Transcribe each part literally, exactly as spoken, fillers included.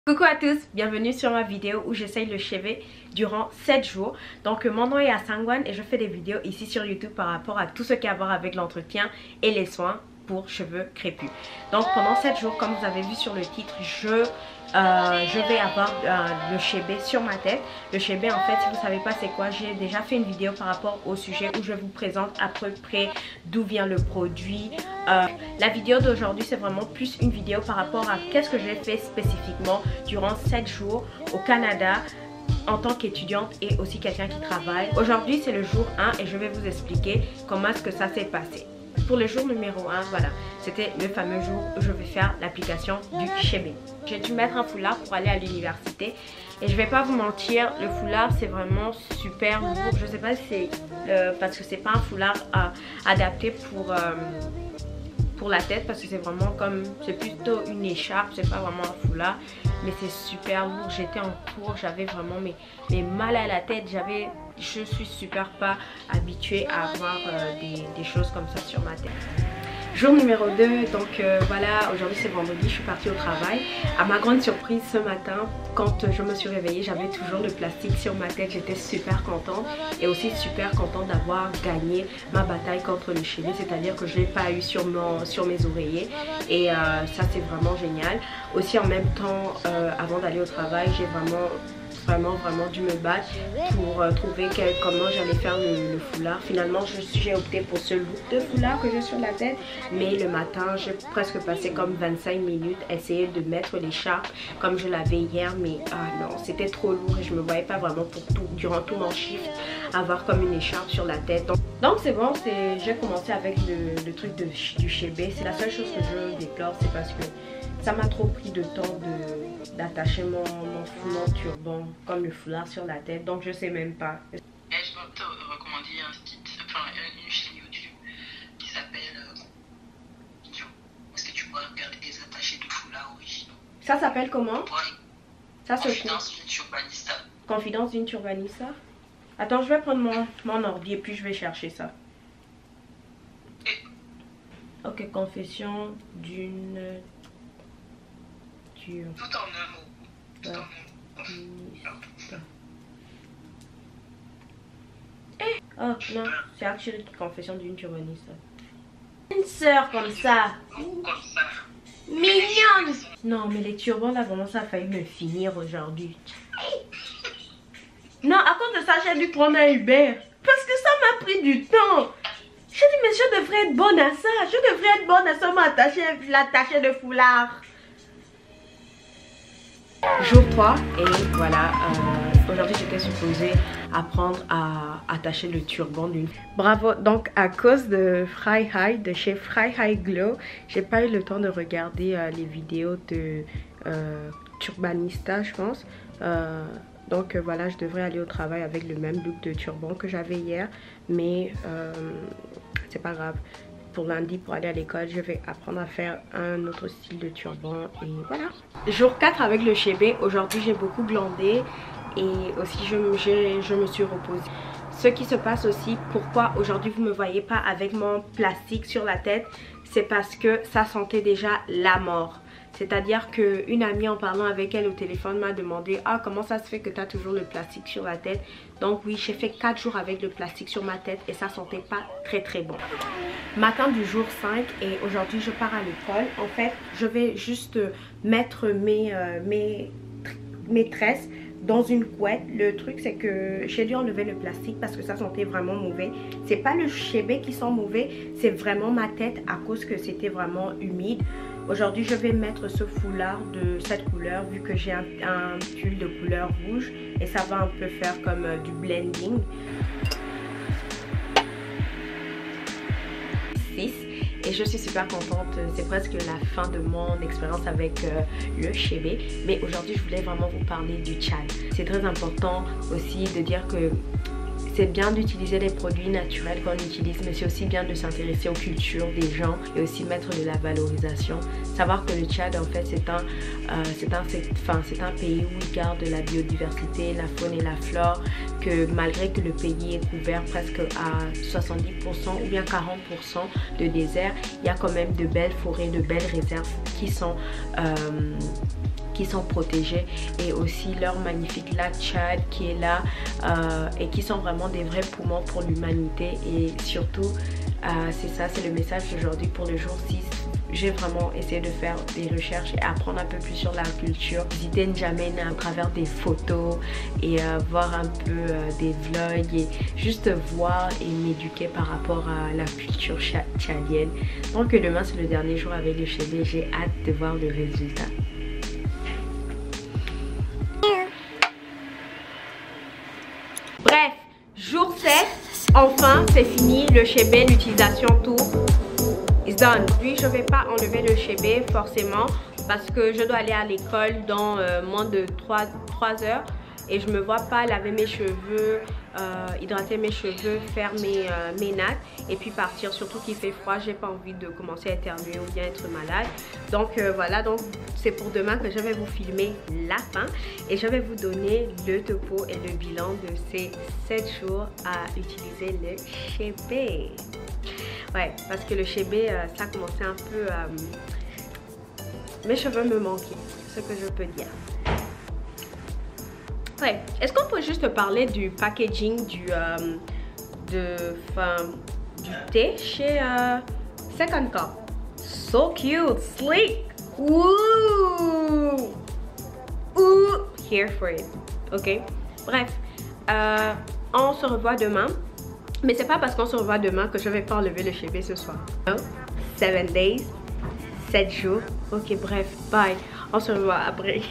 Coucou à tous, bienvenue sur ma vidéo où j'essaye le cheveu durant sept jours. Donc mon nom est Asangwan et je fais des vidéos ici sur YouTube par rapport à tout ce qui a à voir avec l'entretien et les soins pour cheveux crépus. Donc pendant sept jours, comme vous avez vu sur le titre, je, euh, je vais avoir euh, le chébé sur ma tête. Le chébé, en fait, si vous ne savez pas c'est quoi, j'ai déjà fait une vidéo par rapport au sujet où je vous présente à peu près d'où vient le produit. Euh, la vidéo d'aujourd'hui, c'est vraiment plus une vidéo par rapport à qu'est-ce que j'ai fait spécifiquement durant sept jours au Canada en tant qu'étudiante et aussi quelqu'un qui travaille. Aujourd'hui, c'est le jour un et je vais vous expliquer comment est-ce que ça s'est passé. Pour le jour numéro un, voilà, c'était le fameux jour où je vais faire l'application du chébé. J'ai dû mettre un foulard pour aller à l'université et je vais pas vous mentir, le foulard c'est vraiment super lourd. Je sais pas si c'est euh, parce que c'est pas un foulard euh, adapté pour, euh, pour la tête, parce que c'est vraiment comme, c'est plutôt une écharpe, c'est pas vraiment un foulard, mais c'est super lourd. J'étais en cours, j'avais vraiment mes, mes mal à la tête, j'avais... Je suis super pas habituée à avoir euh, des, des choses comme ça sur ma tête. Jour numéro deux, donc euh, voilà, aujourd'hui c'est vendredi, je suis partie au travail. À ma grande surprise, ce matin, quand je me suis réveillée, j'avais toujours le plastique sur ma tête. J'étais super contente et aussi super contente d'avoir gagné ma bataille contre le chébé, c'est-à-dire que je ne l'ai pas eu sur, mon, sur mes oreillers et euh, ça c'est vraiment génial. Aussi en même temps, euh, avant d'aller au travail, j'ai vraiment... vraiment vraiment dû me battre pour euh, trouver que, comment j'allais faire le, le foulard. Finalement j'ai opté pour ce look de foulard que j'ai sur la tête, mais le matin j'ai presque passé comme vingt-cinq minutes essayer de mettre l'écharpe comme je l'avais hier, mais ah non, c'était trop lourd et je me voyais pas vraiment pour tout durant tout mon shift avoir comme une écharpe sur la tête. Donc donc c'est bon, j'ai commencé avec le, le truc de, du chébé. C'est la seule chose que je déplore, c'est parce que ça m'a trop pris de temps d'attacher mon, mon, mon turban comme le foulard sur la tête, donc je sais même pas. Et je vais te recommander un site, enfin une chaîne YouTube qui s'appelle euh, est-ce que tu pourrais regarder des attachés de foulard originaux. Ça s'appelle comment? Ça se Confidence d'une turbanista. Confidence d'une turbanista. Attends, je vais prendre mon, mon ordi et puis je vais chercher ça. Et... Ok, confession d'une... Tout en un mot. Tout en un mot. Eh, oh non, c'est actually confession d'une turbaniste. Une sœur comme ça. Comme ça. Mignonne. Non, mais les turbans là, vraiment ça a failli me finir aujourd'hui. Non, à cause de ça, j'ai dû prendre un Uber. Parce que ça m'a pris du temps. J'ai dit, mais je devrais être bonne à ça. Je devrais être bonne à ça, m'attacher, l'attacher de foulard. Jour trois et voilà, euh, aujourd'hui j'étais supposée apprendre à attacher le turban d'une... Bravo, donc à cause de Fry High, de chez Fry High Glow, j'ai pas eu le temps de regarder euh, les vidéos de euh, Turbanista, je pense. Euh, donc euh, voilà, je devrais aller au travail avec le même look de turban que j'avais hier, mais euh, c'est pas grave. Pour lundi, pour aller à l'école, je vais apprendre à faire un autre style de turban et voilà. Jour quatre avec le chébé. Aujourd'hui, j'ai beaucoup glandé et aussi je, je, je me suis reposée. Ce qui se passe aussi, pourquoi aujourd'hui vous me voyez pas avec mon plastique sur la tête, c'est parce que ça sentait déjà la mort. C'est-à-dire qu'une amie, en parlant avec elle au téléphone, m'a demandé « Ah, comment ça se fait que tu as toujours le plastique sur la tête ?» Donc oui, j'ai fait quatre jours avec le plastique sur ma tête et ça sentait pas très très bon. Matin du jour cinq et aujourd'hui je pars à l'école. En fait, je vais juste mettre mes, euh, mes, mes tresses dans une couette. Le truc c'est que j'ai dû enlever le plastique parce que ça sentait vraiment mauvais. C'est pas le chébé qui sent mauvais, c'est vraiment ma tête à cause que c'était vraiment humide. Aujourd'hui je vais mettre ce foulard de cette couleur vu que j'ai un, un pull de couleur rouge et ça va un peu faire comme euh, du blending. six et je suis super contente, c'est presque la fin de mon expérience avec euh, le chébé, mais aujourd'hui je voulais vraiment vous parler du Tchad. C'est très important aussi de dire que c'est bien d'utiliser les produits naturels qu'on utilise, mais c'est aussi bien de s'intéresser aux cultures des gens et aussi mettre de la valorisation. Savoir que le Tchad en fait c'est un, euh, c'est un, enfin, c'est un pays où ils gardent la biodiversité, la faune et la flore, que malgré que le pays est couvert presque à soixante-dix pour cent ou bien quarante pour cent de désert, il y a quand même de belles forêts, de belles réserves qui sont... Euh, qui sont protégés, et aussi leur magnifique lac Tchad qui est là euh, et qui sont vraiment des vrais poumons pour l'humanité. Et surtout euh, c'est ça, c'est le message d'aujourd'hui pour le jour six. J'ai vraiment essayé de faire des recherches et apprendre un peu plus sur la culture, visiter N'Djamena à travers des photos et euh, voir un peu euh, des vlogs et juste voir et m'éduquer par rapport à la culture tchadienne. Donc demain c'est le dernier jour avec le Chébé, j'ai hâte de voir le résultat. Bref, jour sept, enfin c'est fini, le Chébé, l'utilisation, tout. It's done. Lui, je vais pas enlever le Chébé forcément parce que je dois aller à l'école dans euh, moins de trois heures et je me vois pas laver mes cheveux, euh, hydrater mes cheveux, faire mes, euh, mes nattes et puis partir. Surtout qu'il fait froid, j'ai pas envie de commencer à éternuer ou bien être malade. Donc euh, voilà, donc c'est pour demain que je vais vous filmer la fin et je vais vous donner le topo et le bilan de ces sept jours à utiliser le Chébé. Ouais, parce que le Chébé, euh, ça a commencé un peu... Euh, mes cheveux me manquaient, ce que je peux dire. Ouais, est-ce qu'on peut juste parler du packaging du, euh, de, fin, du thé chez euh, Second Cup? So cute, sleek, woo, ooh, here for it, ok? Bref, euh, on se revoit demain. Mais c'est pas parce qu'on se revoit demain que je vais pas enlever le Chébé ce soir. seven days, sept jours. Ok, bref, bye. On se revoit après.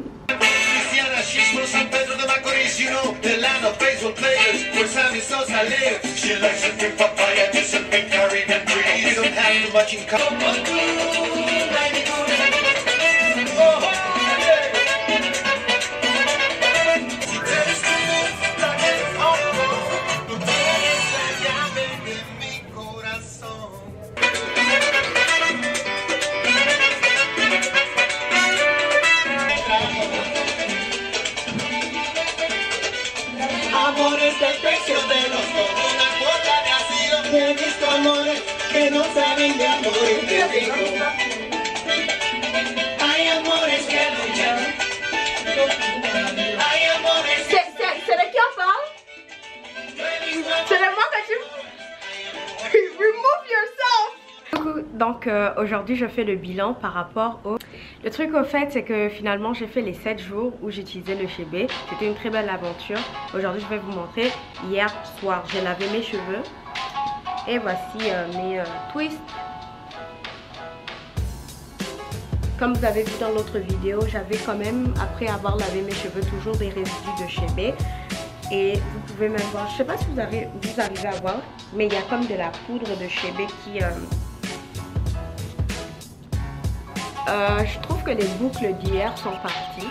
Amores del precio de los dos, una cuota de asilo. He visto amores que no saben de amor y te digo, hay amores que luchan, hay amores que... C'est de qui on parle? C'est de moi que tu... Remove yourself! Donc euh, aujourd'hui je fais le bilan par rapport au... Le truc au fait c'est que finalement j'ai fait les sept jours où j'utilisais le Chébé. C'était une très belle aventure. Aujourd'hui je vais vous montrer hier soir. J'ai lavé mes cheveux. Et voici euh, mes euh, twists. Comme vous avez vu dans l'autre vidéo, j'avais quand même, après avoir lavé mes cheveux, toujours des résidus de Chébé. Et vous pouvez même voir, je sais pas si vous, avez, vous arrivez à voir, mais il y a comme de la poudre de Chébé qui... Euh, Euh, je trouve que les boucles d'hier sont parties.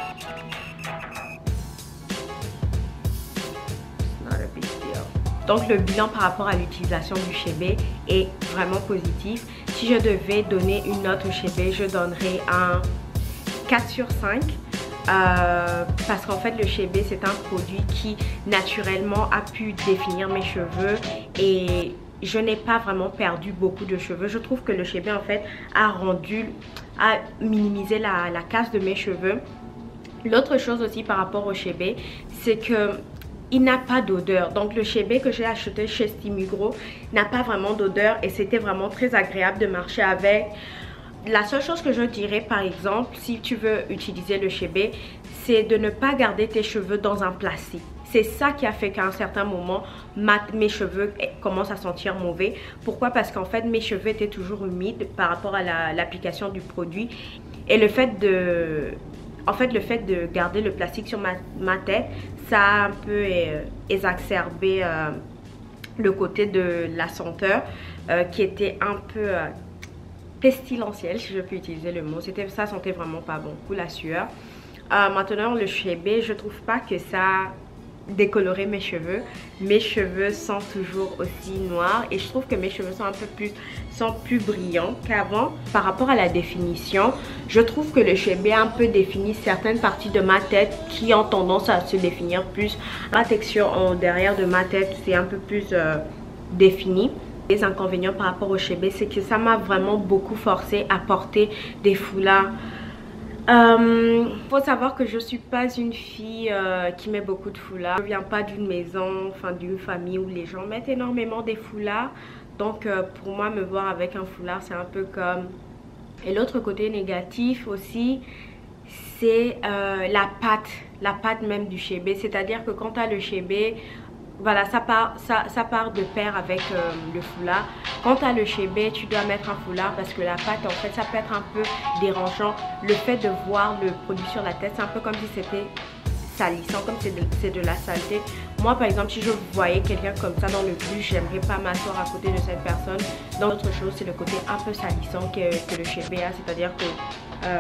Not a big deal. Donc le bilan par rapport à l'utilisation du Chébé est vraiment positif. Si je devais donner une note au Chébé, je donnerais un quatre sur cinq. Euh, parce qu'en fait le Chébé c'est un produit qui naturellement a pu définir mes cheveux et je n'ai pas vraiment perdu beaucoup de cheveux. Je trouve que le Chébé en fait a rendu, a minimisé la, la casse de mes cheveux. L'autre chose aussi par rapport au Chébé, c'est que il n'a pas d'odeur. Donc le Chébé que j'ai acheté chez Stimugro n'a pas vraiment d'odeur et c'était vraiment très agréable de marcher avec. La seule chose que je dirais par exemple, si tu veux utiliser le Chébé, c'est de ne pas garder tes cheveux dans un plastique. C'est ça qui a fait qu'à un certain moment, ma, mes cheveux commencent à sentir mauvais. Pourquoi? Parce qu'en fait, mes cheveux étaient toujours humides par rapport à l'application du produit. Et le fait de... En fait, le fait de garder le plastique sur ma, ma tête, ça a un peu euh, exacerbé euh, le côté de la senteur euh, qui était un peu euh, pestilentielle, si je peux utiliser le mot. C'était, ça sentait vraiment pas bon, coup la sueur. Euh, maintenant, le Chébé, je trouve pas que ça décolorer mes cheveux. Mes cheveux sont toujours aussi noirs et je trouve que mes cheveux sont un peu plus sont plus brillants qu'avant. Par rapport à la définition, je trouve que le Chébé a un peu défini certaines parties de ma tête qui ont tendance à se définir plus. La texture en derrière de ma tête c'est un peu plus euh, définie. Les inconvénients par rapport au Chébé, c'est que ça m'a vraiment beaucoup forcé à porter des foulards Euh, faut savoir que je suis pas une fille euh, qui met beaucoup de foulards. Je viens pas d'une maison, enfin d'une famille où les gens mettent énormément des foulards. Donc euh, pour moi, me voir avec un foulard, c'est un peu comme... Et l'autre côté négatif aussi, c'est euh, la pâte, la pâte même du chébé. C'est-à-dire que quand tu as le chébé, voilà, ça part, ça, ça part de pair avec euh, le foulard. Quand tu as le chébé, tu dois mettre un foulard parce que la pâte, en fait, ça peut être un peu dérangeant. Le fait de voir le produit sur la tête, c'est un peu comme si c'était salissant, comme c'est de, de la saleté. Moi, par exemple, si je voyais quelqu'un comme ça dans le bus, j'aimerais pas m'asseoir à côté de cette personne. Donc, autre chose, c'est le côté un peu salissant que, que le chébé a. C'est-à-dire que... Euh,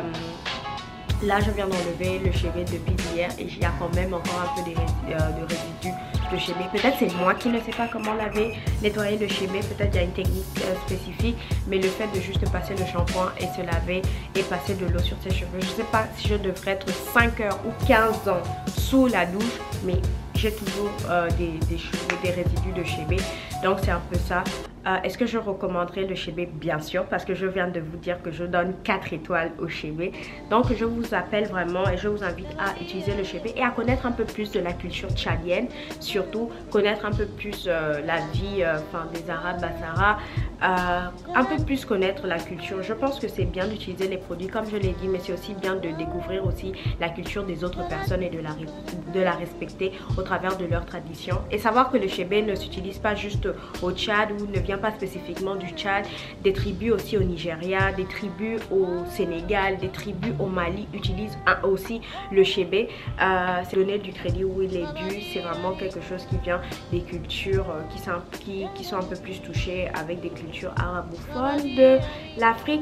là, je viens d'enlever le chébé depuis hier et il y a quand même encore un peu de, euh, de résidus de chébé. Peut-être c'est moi qui ne sais pas comment laver, nettoyer le chébé. Peut-être il y a une technique euh, spécifique. Mais le fait de juste passer le shampoing et se laver et passer de l'eau sur ses cheveux. Je ne sais pas si je devrais être cinq heures ou quinze ans sous la douche. Mais j'ai toujours euh, des, des cheveux, des résidus de chébé. Donc c'est un peu ça. Euh, Est-ce que je recommanderais le chébé? Bien sûr, parce que je viens de vous dire que je donne quatre étoiles au chébé. Donc je vous appelle vraiment et je vous invite à utiliser le chébé et à connaître un peu plus de la culture tchadienne. Surtout connaître un peu plus euh, la vie euh, enfin, des Arabes Bassara. Euh, un peu plus connaître la culture. Je pense que c'est bien d'utiliser les produits comme je l'ai dit, mais c'est aussi bien de découvrir aussi la culture des autres personnes et de la, de la respecter au travers de leurs traditions. Et savoir que le chébé ne s'utilise pas juste au Tchad ou ne vient pas spécifiquement du Tchad. Des tribus aussi au Nigeria, des tribus au Sénégal, des tribus au Mali utilisent un, aussi le chébé. Euh, c'est donner du crédit où il est dû. C'est vraiment quelque chose qui vient des cultures euh, qui, sont, qui, qui sont un peu plus touchées avec des cultures arabophones de l'Afrique.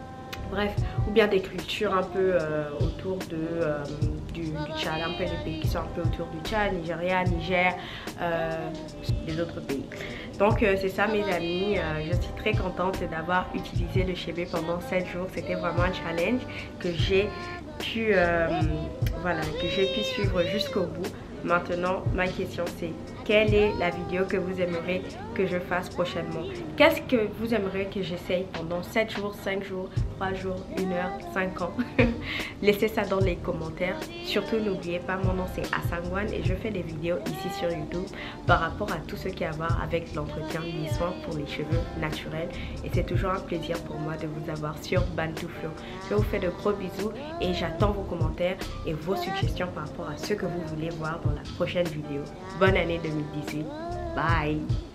Bref, ou bien des cultures un peu euh, autour de, euh, du, du Tchad, un peu des pays qui sont un peu autour du Tchad, Nigeria, Niger, euh, des autres pays. Donc euh, c'est ça mes amis, euh, je suis très contente d'avoir utilisé le chébé pendant sept jours. C'était vraiment un challenge que j'ai pu, euh, voilà, que j'ai pu suivre jusqu'au bout. Maintenant, ma question c'est, quelle est la vidéo que vous aimeriez que je fasse prochainement? Qu'est-ce que vous aimeriez que j'essaye pendant sept jours, cinq jours, trois jours, une heure, cinq ans? Laissez ça dans les commentaires. Surtout, n'oubliez pas, mon nom c'est Asangwan et je fais des vidéos ici sur YouTube par rapport à tout ce qui a à voir avec l'entretien, les soins pour les cheveux naturels. Et c'est toujours un plaisir pour moi de vous avoir sur Bantu Flow. Je vous fais de gros bisous et j'attends vos commentaires et vos suggestions par rapport à ce que vous voulez voir dans la prochaine vidéo. Bonne année deux mille dix-huit. Bye.